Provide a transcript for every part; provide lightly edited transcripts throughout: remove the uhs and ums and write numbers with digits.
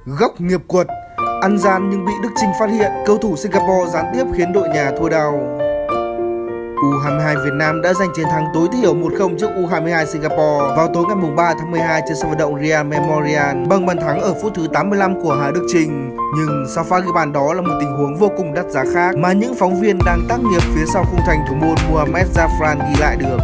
Góc nghiệp quật, ăn gian nhưng bị Đức Chinh phát hiện, cầu thủ Singapore gián tiếp khiến đội nhà thua đau. U22 Việt Nam đã giành chiến thắng tối thiểu 1-0 trước U22 Singapore vào tối ngày 3 tháng 12 trên sân vận động Real Memorial bằng bàn thắng ở phút thứ 85 của Hà Đức Chinh. Nhưng sau pha ghi bàn đó là một tình huống vô cùng đắt giá khác mà những phóng viên đang tác nghiệp phía sau khung thành thủ môn Mohamed Zafran ghi lại được.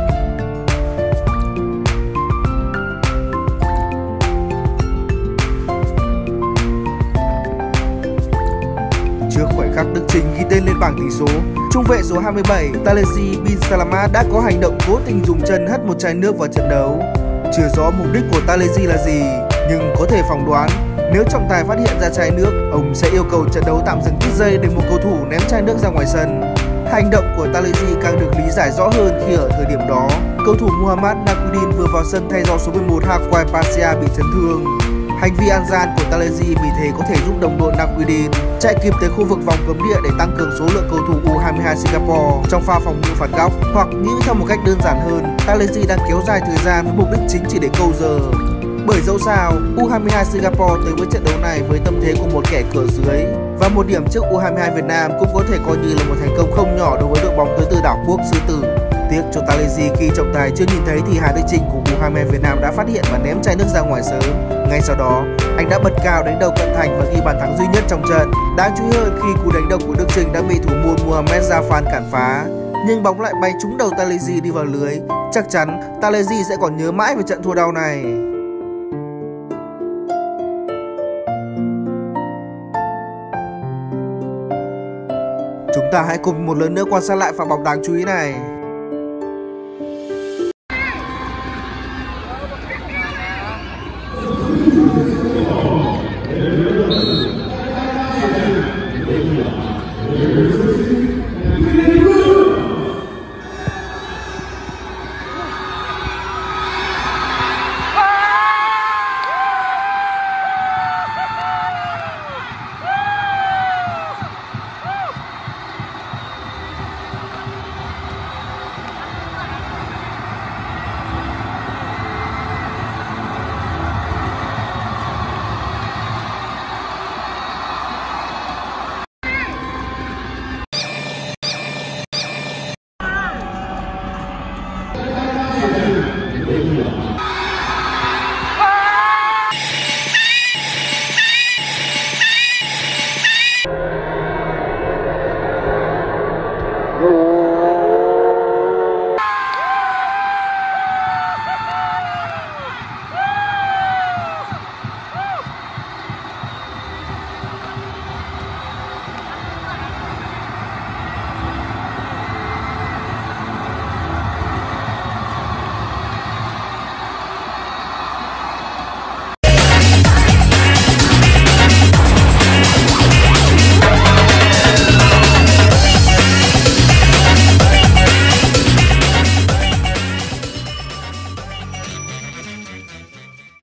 Trước khoảnh khắc Đức Chinh ghi tên lên bảng tỷ số, trung vệ số 27 Taleji bin Salamat đã có hành động cố tình dùng chân hất một chai nước vào trận đấu. Chưa rõ mục đích của Taleji là gì, nhưng có thể phỏng đoán nếu trọng tài phát hiện ra chai nước, ông sẽ yêu cầu trận đấu tạm dừng ít giây để một cầu thủ ném chai nước ra ngoài sân. Hành động của Taleji càng được lý giải rõ hơn khi ở thời điểm đó, cầu thủ Muhammad Naquidin vừa vào sân thay do số 11 Hakwai Pasha bị chấn thương. Hành vi ăn gian của Taleji vì thế có thể giúp đồng đội Naquidin chạy kịp tới khu vực vòng cấm địa để tăng cường số lượng cầu thủ U22 Singapore trong pha phòng ngự phạt góc, hoặc nghĩ theo một cách đơn giản hơn, Taleji đang kéo dài thời gian với mục đích chính chỉ để câu giờ. Bởi dẫu sao, U22 Singapore tới với trận đấu này với tâm thế của một kẻ cửa dưới, và một điểm trước U22 Việt Nam cũng có thể coi như là một thành công không nhỏ đối với đội bóng tới từ đảo quốc xứ Tử. Tiếc cho Taleji khi trọng tài chưa nhìn thấy thì Hà Đức Chinh của U22 Việt Nam đã phát hiện và ném chai nước ra ngoài sớm. Ngay sau đó, anh đã bật cao đánh đầu cận thành và ghi bàn thắng duy nhất trong trận. Đáng chú ý hơn khi cú đánh đầu của Đức Chinh đã bị thủ môn Mohamed Zafran cản phá, nhưng bóng lại bay trúng đầu Taleji đi vào lưới. Chắc chắn Taleji sẽ còn nhớ mãi về trận thua đau này. Chúng ta hãy cùng một lần nữa quan sát lại pha bóng đáng chú ý này.